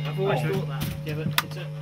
I've always thought that. Yeah, but it's a...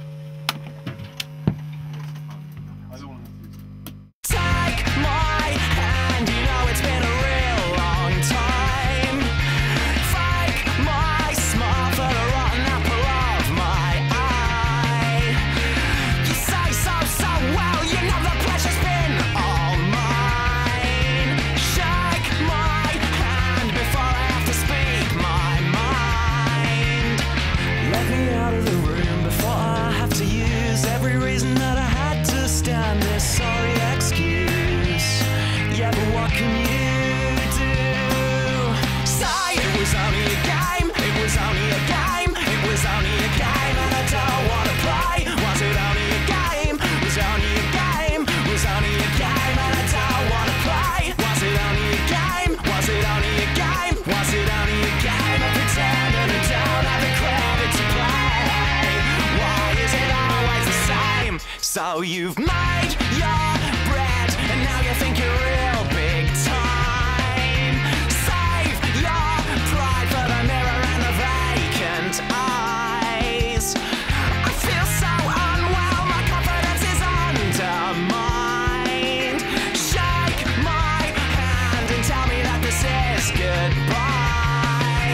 I don't want to have to. Take my hand, you know it's been a real long time. Fake my smile for the rotten apple of my eye. You say so well, you know the pleasure's been all mine. Shake my hand before I have to speak my mind. Let me out of the room before I have to use every reason that I had to stand this sorry excuse. Yeah, but what can you do? Say it was only a game, it was only a game, it was only a game, and I don't wanna play. Was it only a game? Was it only a game? Was only a game, and I don't wanna play. Was it only a game? Was it only a game? Was it only a game? I pretend and I don't have the credit to play. Why is it always the same? So you've made your bread, and now you think you're real big time. Save your pride for the mirror and the vacant eyes. I feel so unwell, my confidence is undermined. Shake my hand and tell me that this is goodbye.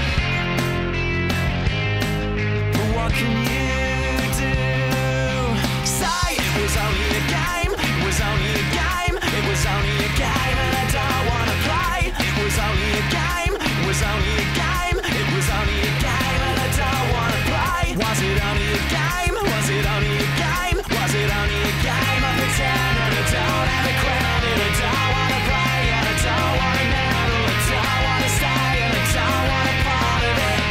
But what can you do? Say it was only a game, it was only a game, it was only a game, and I don't wanna play. It was only a game, it was only a game, it was only a game, and I don't wanna play. Was it only a game? Was it only a game? Was it only a game? I pretend and I don't have the credit. I don't wanna play and I don't wanna medal. I don't wanna stay and I don't want a part of it.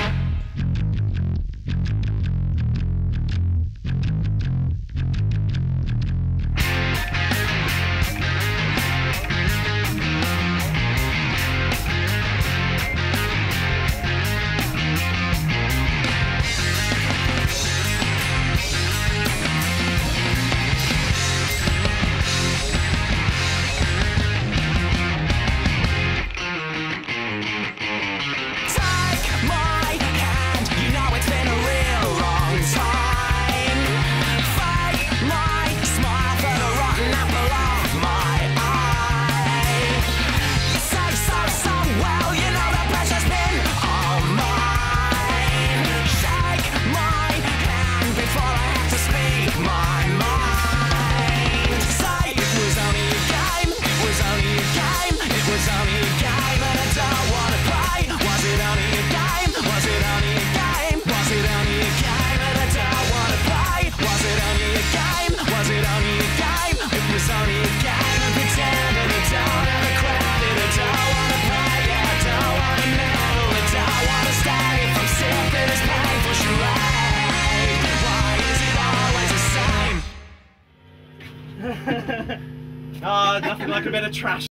Take my hand, you know it's been a real long time. Fake my smile for the rotten apple of my eye. You say so well, you know the pressure's been all mine. Shake my hand before I have to speak my mind. Say it was only a game, it was only a game, it was only a game, and I don't wanna play. Was it only a game? Was it only a game? Was it only a game, and I don't wanna play? Was it only a game? Was it only a game? It was only a game, and pretend and I don't have the credit. I don't wanna play, yeah, I don't wanna medal. I don't wanna stay if I'm sick of this painful charade. Why is it always the same? Ah, nothing like a bit of trash.